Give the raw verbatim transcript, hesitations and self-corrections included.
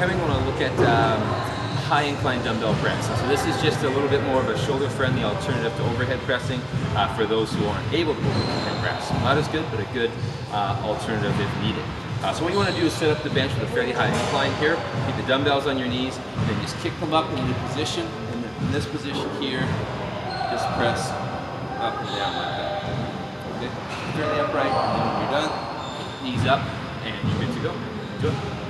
having, I want to look at um, high incline dumbbell press. So this is just a little bit more of a shoulder-friendly alternative to overhead pressing uh, for those who aren't able to overhead press. Not as good, but a good uh, alternative if needed. Uh, so what you want to do is set up the bench with a fairly high incline here. Keep the dumbbells on your knees, and then just kick them up into position. And in this position here, just press up and down like that. Okay, fairly upright. And then when you're done, knees up, and you're good to go. Enjoy.